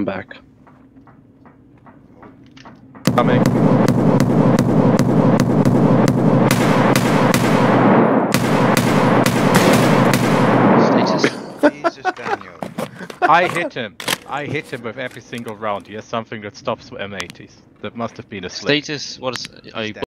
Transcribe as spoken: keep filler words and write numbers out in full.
I'm back. Coming. Jesus, Daniel. I hit him. I hit him with every single round. He has something that stops M eighties. That must have been a slip. Status, what is... Are you